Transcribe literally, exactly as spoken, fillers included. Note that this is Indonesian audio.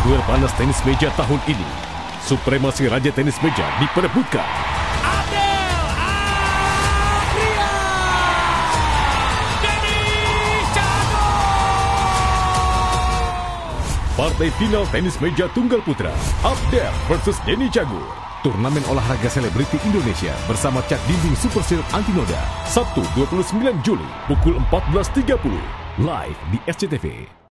Duel panas tenis meja tahun ini, supremasi raja tenis meja diperebutkan. Abdel Adrian Denis Cagur. Partai final tenis meja tunggal putra, Abdel versus Denny Cagur. Turnamen olahraga selebriti Indonesia bersama cat dinding Super Shield Anti Noda. Sabtu dua puluh sembilan Juli pukul empat belas tiga puluh. Live di S C T V.